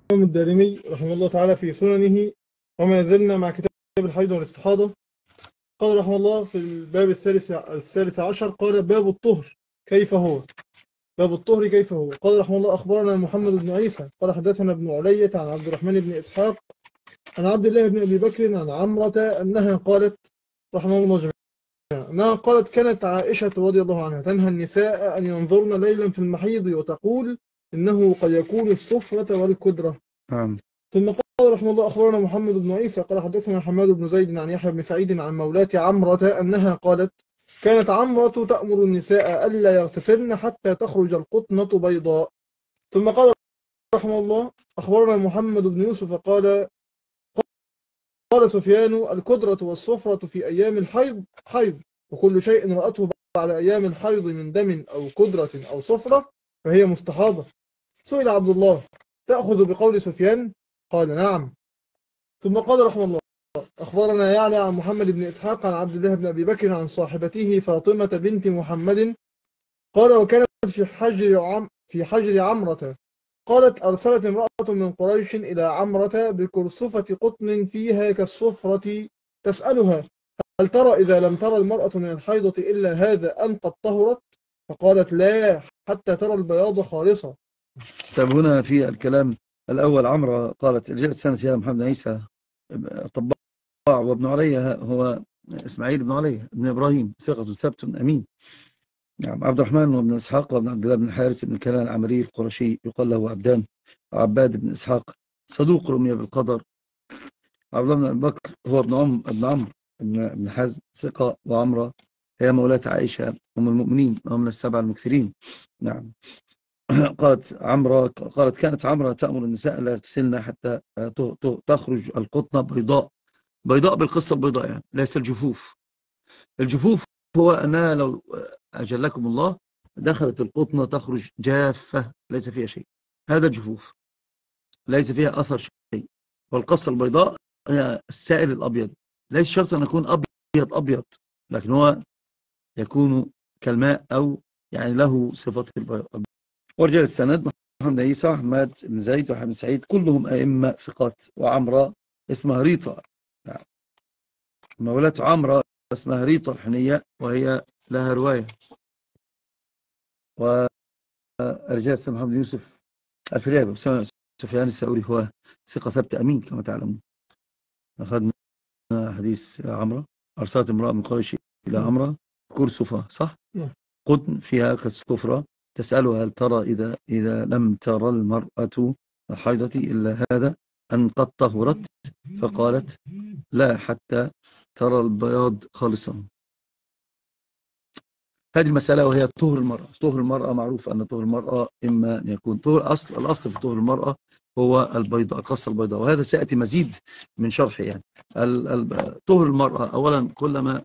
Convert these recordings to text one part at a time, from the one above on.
الدارمي رحمه الله تعالى في سننه. وما زلنا مع كتاب الحيض والاستحاضة. قال رحمه الله في الباب الثالث عشر، قال باب الطهر كيف هو. باب الطهر كيف هو. قال رحمه الله أخبرنا محمد بن عيسى قال حدثنا ابن علية عن عبد الرحمن بن إسحاق عن عبد الله بن أبي بكر عن عمرة أنها قالت رحمه الله جميعا أنها قالت كانت عائشة رضي الله عنها تنهى النساء أن ينظرن ليلا في المحيض وتقول إنه قد يكون الصفرة والكدرة. ثم قال رحمه الله أخبرنا محمد بن عيسى قال حدثنا حماد بن زيد عن يحيى بن سعيد عن مولاة عمرة أنها قالت كانت عمرة تأمر النساء ألا يغتسلن حتى تخرج القطنة بيضاء. ثم قال رحمه الله أخبرنا محمد بن يوسف قال سفيان الكدرة والصفرة في أيام الحيض حيض، وكل شيء رأته بعد أيام الحيض من دم أو كدرة أو صفرة فهي مستحاضة. سئل عبد الله تأخذ بقول سفيان؟ قال نعم. ثم قال رحمه الله أخبرنا يعني عن محمد بن إسحاق عن عبد الله بن أبي بكر عن صاحبته فاطمة بنت محمد قال وكانت في حجر عمرة قالت أرسلت امرأة من قريش إلى عمرة بكرسفة قطن فيها كالصفرة تسألها هل ترى إذا لم ترى المرأة من الحيضة إلا هذا أن قد طهرت؟ فقالت لا حتى ترى البياض خالصة. طيب هنا في الكلام الأول عمرة قالت رجعت سنة فيها محمد عيسى طباع، وابن عليا هو إسماعيل بن عليا ابن إبراهيم ثقة ثبت أمين. نعم. عبد الرحمن وابن إسحاق وابن عبد الله بن الحارث بن كنان العمري القرشي يقال له عبدان عباد بن إسحاق صدوق رمي بالقدر. عبد الله بن أبي بكر هو ابن عمرو ابن حزم ثقة، وعمرة هي مولاة عائشة أم المؤمنين ومن السبع المكثرين. نعم. قالت كانت عمرة تأمر النساء لا يغتسلن حتى تخرج القطنة بيضاء بالقصة البيضاء، يعني ليس الجفوف. الجفوف هو أنها لو أجلكم الله دخلت القطنة تخرج جافة ليس فيها شيء، هذا الجفوف ليس فيها أثر شيء. والقصة البيضاء هي السائل الأبيض، ليس شرط أن يكون أبيض، لكن هو يكون كالماء أو يعني له صفة البيض. ورجال السند محمد عيسى وأحمد بن زيد وحمد سعيد كلهم أئمة ثقات. وعمرة اسمها ريطة، مولاة عمرة اسمها ريطة الحنية وهي لها رواية. ورجال السند محمد يوسف الفريابي سفيان الثوري هو ثقة ثبت أمين كما تعلمون. أخذنا حديث عمرة أرسلت امرأة من قريش إلى عمرة كرسفة صح؟ قطن فيها كالصفرة تسألها هل ترى إذا لم ترى المرأة الحيضة إلا هذا أن قد طهرت؟ فقالت لا حتى ترى البياض خالصا. هذه المسألة وهي طهر المرأة. طهر المرأة معروف أن طهر المرأة إما أن يكون طهر الأصل في طهر المرأة هو البيضاء القصة البيضاء، وهذا سيأتي مزيد من شرحه. يعني طهر المرأة أولا كلما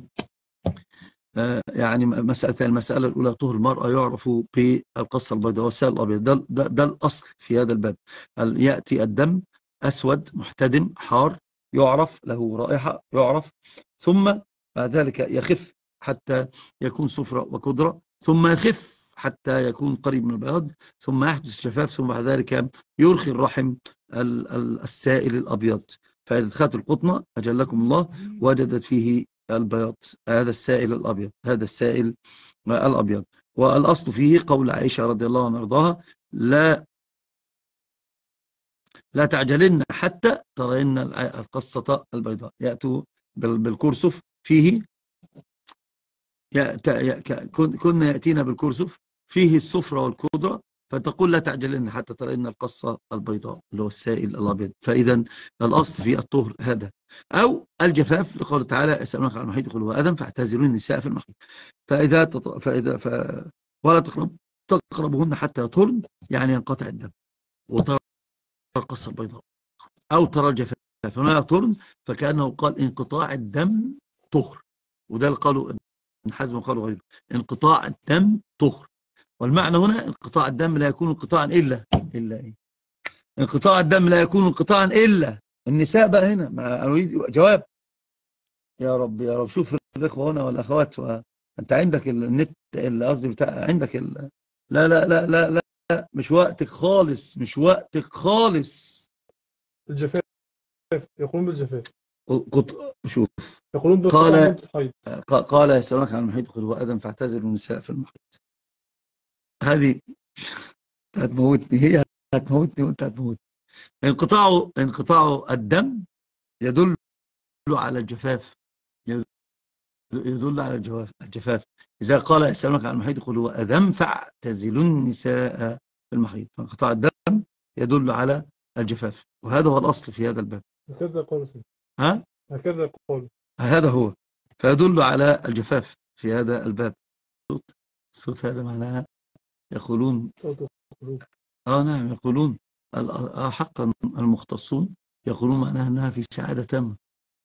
يعني المسألة الأولى طهر المرأة يعرف بالقصة البيضاء والسائل الأبيض. ده الأصل في هذا الباب. يأتي الدم أسود محتدم حار يعرف له رائحة يعرف، ثم بعد ذلك يخف حتى يكون صفرة وكدرة، ثم يخف حتى يكون قريب من البياض، ثم يحدث شفاف، ثم بعد ذلك يرخي الرحم السائل الأبيض. فإذا دخلت القطنة أجلكم الله وجدت فيه البياض، هذا السائل الأبيض، هذا السائل الأبيض. والأصل فيه قول عائشة رضي الله عنها وارضاها لا تعجلن حتى ترين القصة البيضاء. يأتوا بالكرسف فيه كنا يأتينا بالكرسف فيه الصفرة والكدرة، فتقول لا تعجلن حتى ترين القصة البيضاء اللي هو السائل الأبيض. فإذا الأصل في الطهر هذا. أو الجفاف لقول تعالى يسألونك عن المحيط قل هو أذى فاعتزلوا النساء في المحيط ولا تقربوهن حتى يطهرن، يعني ينقطع الدم وترى القصة البيضاء أو ترى الجفاف فما يطهرن، فكأنه قال انقطاع الدم طهر. وده اللي قالوا ابن حزم وقالوا غيره انقطاع الدم طهر. والمعنى هنا انقطاع الدم لا يكون انقطاعا إلا إيه؟ انقطاع الدم لا يكون انقطاعا إلا النساء. بقى هنا ما أريد جواب. يا رب يا رب. شوف الإخوة هنا والأخوات أنت عندك النت اللي قصدي بتاع عندك لا لا لا لا لا مش وقتك خالص، مش وقتك خالص. الجفاف، يقولون بالجفاف، شوف، يقولون بانقطاع قال مدة حيض. قال يسألونك عن المحيط قل هو أذى فاعتزلوا النساء في المحيط. هذه هتموتني، هي هتموتني وانت هتموت. انقطاع الدم يدل على الجفاف، يدل على الجفاف. إذا قال يسألونك عن المحيط قل هو أذى فاعتزلوا النساء في المحيط، فانقطاع الدم يدل على الجفاف، وهذا هو الأصل في هذا الباب. هكذا يقول سيدي. ها؟ هكذا يقول. هذا هو، فيدل على الجفاف في هذا الباب. الصوت هذا معناها يقولون صوت القلوب. نعم، يقولون حقا المختصون يقولون معناها أنها في سعادة تامة.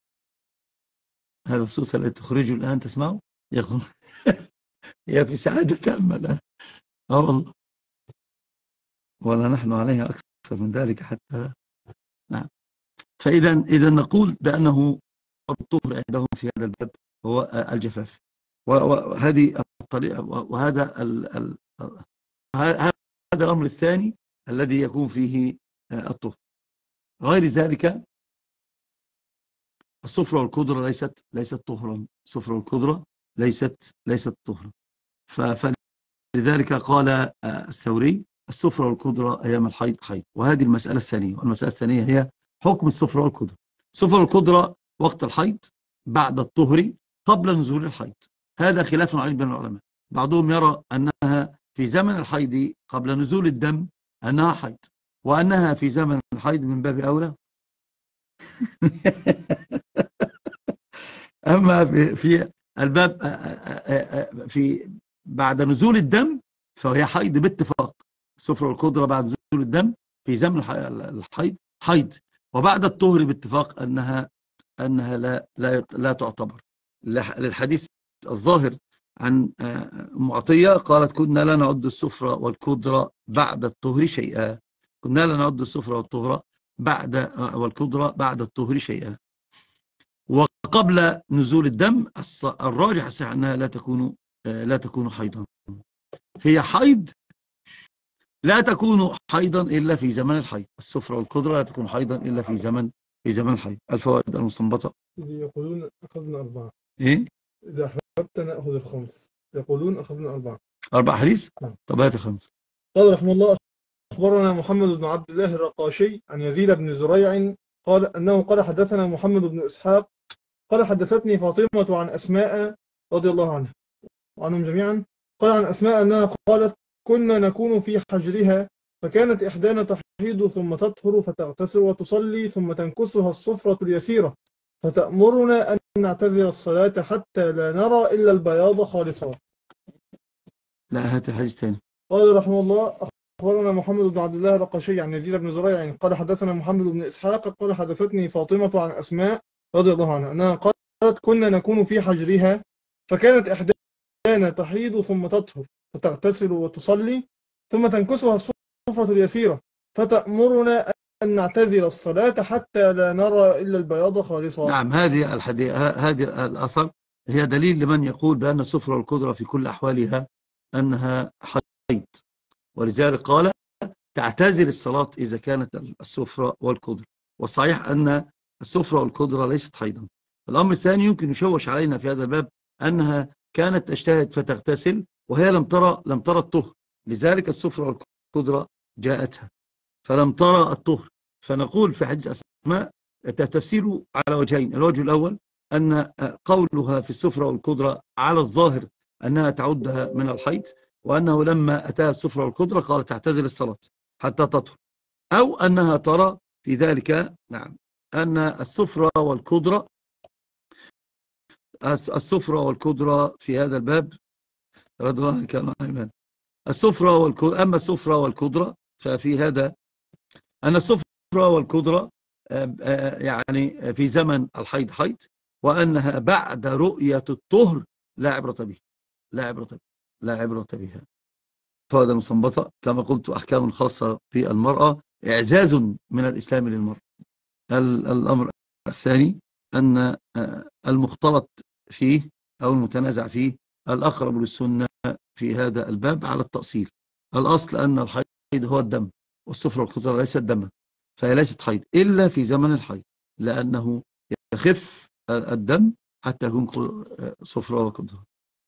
هذا الصوت الذي تخرجه الآن تسمعه، يقول هي في سعادة تامة الآن. والله، ولا نحن عليها أكثر من ذلك حتى. نعم. فإذا نقول بأنه الطهر عندهم في هذا الباب هو الجفاف، وهذه الطريقة، وهذا هذا الأمر الثاني الذي يكون فيه الطهر. غير ذلك الصفرة والقدرة ليست طهرا، الصفرة والقدرة ليست طهرا. فلذلك قال الثوري الصفرة والقدرة أيام الحيض حيض. وهذه المسألة الثانية، والمسألة الثانية هي حكم الصفرة والقدرة. الصفرة والقدرة وقت الحيض، بعد الطهر، قبل نزول الحيض. هذا خلاف عليه بين العلماء. بعضهم يرى أنها في زمن الحيض قبل نزول الدم أنها حيض، وأنها في زمن الحيض من باب أولى. أما في الباب في بعد نزول الدم فهي حيض باتفاق. الصفرة والقدرة بعد نزول الدم في زمن الحيض حيض، وبعد الطهر باتفاق أنها لا تعتبر، للحديث الظاهر عن معطية قالت كنا لا نعد الصفرة والقدرة بعد الطهر شيئا، كنا لا نعد الصفرة والقدرة بعد الطهر شيئا. وقبل نزول الدم الراجح الصحيح أنها لا تكون حيضا. هي حيض لا تكون حيضا إلا في زمن الحيض. الصفرة والقدرة لا تكون حيضا إلا في زمن الحيض. الفوائد المستنبطة. يقولون أخذنا 4. إيه؟ إذا أحببت نأخذ الخمس. يقولون أخذنا 4. 4 حديث؟ نعم. طب هات الخمس. قال رحمه الله أخبرنا محمد بن عبد الله الرقاشي عن يزيد بن زريع قال أنه قال حدثنا محمد بن إسحاق قال حدثتني فاطمة عن أسماء رضي الله عنها وعنهم جميعا، قال عن أسماء أنها قالت كنا نكون في حجرها فكانت إحدانا تحيض ثم تطهر فتغتسل وتصلي ثم تنكسها الصفرة اليسيرة فتأمرنا أن نعتذر الصلاة حتى لا نرى إلا البياض خالصا. لا، هات الحديث تاني. قال رحمه الله أخبرنا محمد بن عبد الله الرقاشي عن يزيد بن زريع قال حدثنا محمد بن إسحاق قال حدثتني فاطمة عن أسماء رضي الله عنها أنها قالت كنا نكون في حجرها فكانت إحدانا تحيض ثم تطهر فتغتسل وتصلي ثم تنكسها الصفرة اليسيرة فتأمرنا أن نعتزل الصلاة حتى لا نرى إلا البياض خالصا. نعم، هذه الأثر هي دليل لمن يقول بأن الصفرة والقدرة في كل أحوالها أنها حيض، ولذلك قال تعتزل الصلاة إذا كانت الصفرة والقدرة. والصحيح أن الصفرة والقدرة ليست حيضا. الأمر الثاني يمكن يشوش علينا في هذا الباب أنها كانت تجتهد فتغتسل وهي لم ترى الطهر، لذلك الصفرة والقدرة جاءتها فلم ترى الطهر. فنقول في حديث أسماء تفسيره على وجهين. الوجه الأول أن قولها في الصفرة والقدرة على الظاهر أنها تعدها من الحيض، وأنه لما أتاها الصفرة والقدرة قالت تعتزل الصلاة حتى تطهر، أو أنها ترى في ذلك نعم أن الصفرة والقدرة في هذا الباب رضي الله عنك يا أيمن. أما الصفرة والقدرة ففي هذا أن الصفرة والقدرة يعني في زمن الحيض حيض، وأنها بعد رؤية الطهر لا عبرة بها. فهذا المستنبطة كما قلت أحكام خاصة في المرأة، إعزاز من الإسلام للمرأة. الأمر الثاني أن المختلط فيه أو المتنازع فيه الأقرب للسنة في هذا الباب على التأصيل. الأصل أن الحيض هو الدم، والصفرة والقدرة ليست دما، فهي ليست حيض إلا في زمن الحيض، لأنه يخف الدم حتى يكون صفرة وقدرة.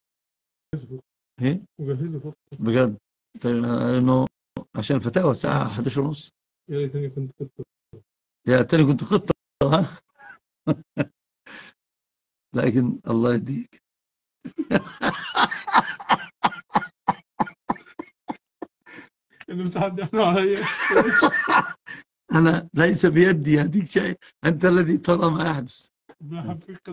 وجهزوا فوق بجد إنه عشان الفتاوى الساعة 11:30. يا ليتني كنت قطة. يا تاني كنت قطة ها. لكن الله يهديك. المساحة دي احنا عليا. أنا ليس بيدي يهديك شيء، أنت الذي ترى ما يحدث. بحبك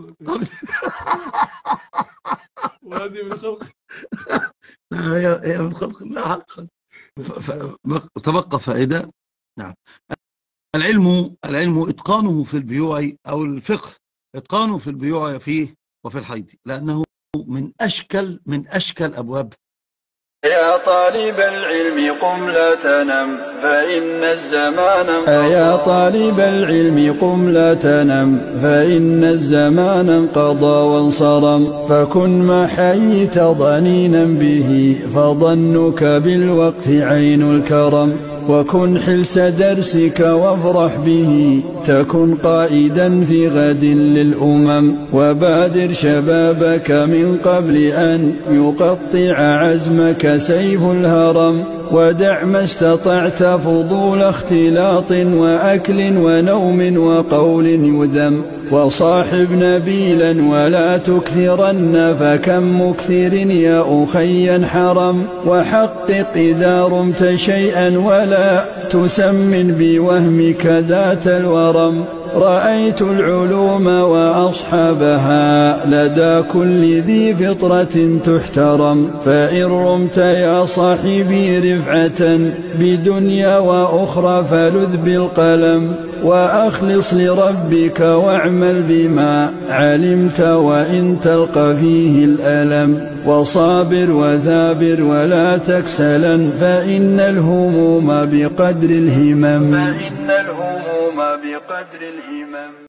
وهذه من خلق. هي من خلق الله حقا. تبقى فائدة. نعم. العلم إتقانه في البيوع، أو الفقه إتقانه في البيوع فيه وفي الحيض، لأنه من أشكل أبواب. يا طالب العلم قم لا تنم فإن الزمان انقضى. يا طالب العلم قم لا تنم فإن الزمان انقضى وانصرم، فكن ما حييت ضنينا به فظنك بالوقت عين الكرم، وكن حلس درسك وافرح به تكن قائدا في غد للأمم، وبادر شبابك من قبل أن يقطع عزمك سيف الهرم، ودع ما استطعت فضول اختلاط وأكل ونوم وقول يذم، وصاحب نبيلا ولا تكثرن فكم مكثر يا أخي حرم، وحقق إذا رمت شيئا ولا تسمن بوهمك ذات الورم، رأيت العلوم وأصحابها لدى كل ذي فطرة تحترم، فإن رمت يا صاحبي رفعة بدنيا وأخرى فلذ بالقلم، وأخلص لربك واعمل بما علمت وإن تلقى فيه الألم، وصابر وثابر ولا تكسلا فإن الهموم بقدر الهمم.